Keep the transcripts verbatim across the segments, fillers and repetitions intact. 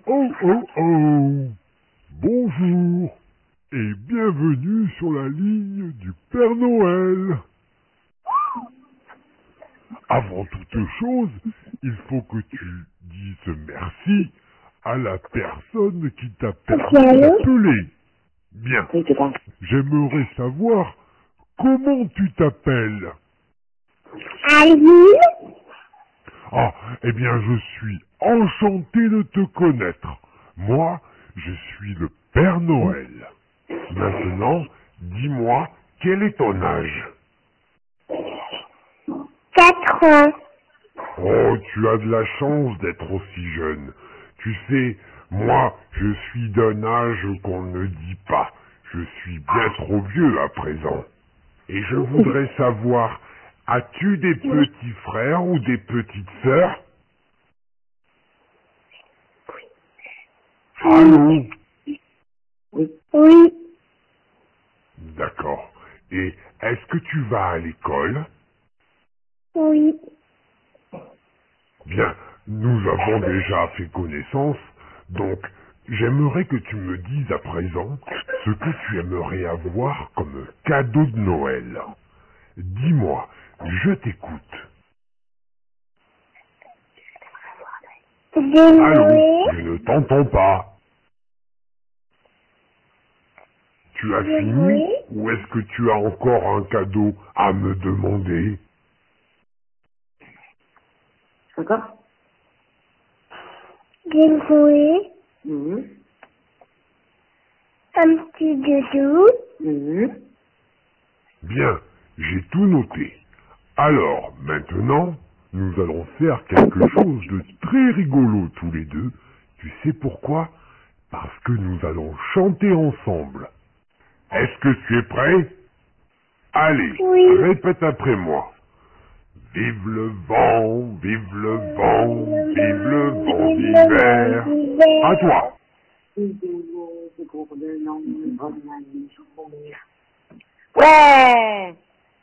Oh oh oh! Bonjour et bienvenue sur la ligne du Père Noël. Avant toute chose, il faut que tu dises merci à la personne qui t'a permis d'appeler. Bien. J'aimerais savoir comment tu t'appelles. Alvin? Ah, eh bien, je suis enchanté de te connaître. Moi, je suis le Père Noël. Maintenant, dis-moi, quel est ton âge? Quatre ans. Oh, tu as de la chance d'être aussi jeune. Tu sais, moi, je suis d'un âge qu'on ne dit pas. Je suis bien trop vieux à présent. Et je voudrais savoir, as-tu des petits frères ou des petites sœurs? Allô? Oui. D'accord. Et est-ce que tu vas à l'école? Oui. Bien, nous avons déjà fait connaissance, donc j'aimerais que tu me dises à présent ce que tu aimerais avoir comme cadeau de Noël. Dis-moi, je t'écoute. Allô, je ne t'entends pas. Tu as fini ou est-ce que tu as encore un cadeau à me demander? Encore? J'ai joué. Mmh. Un petit doudou. Mmh. Bien, j'ai tout noté. Alors, maintenant, nous allons faire quelque chose de très rigolo tous les deux. Tu sais pourquoi? Parce que nous allons chanter ensemble. Est-ce que tu es prêt? Allez, Oui. répète après moi. Vive le vent, vive le vent, vive le vent d'hiver. À toi. Ouais.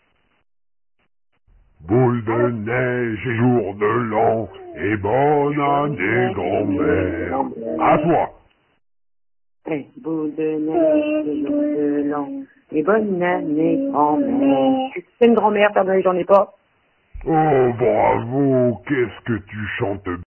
Boule de neige et jour de l'an, et bonne année grand-mère. À toi. Eh, boule de neige, et jour de l'an, et bonne année, grand-mère. C'est une grand-mère, Père Noël, j'en ai pas. Oh, bravo, qu'est-ce que tu chantes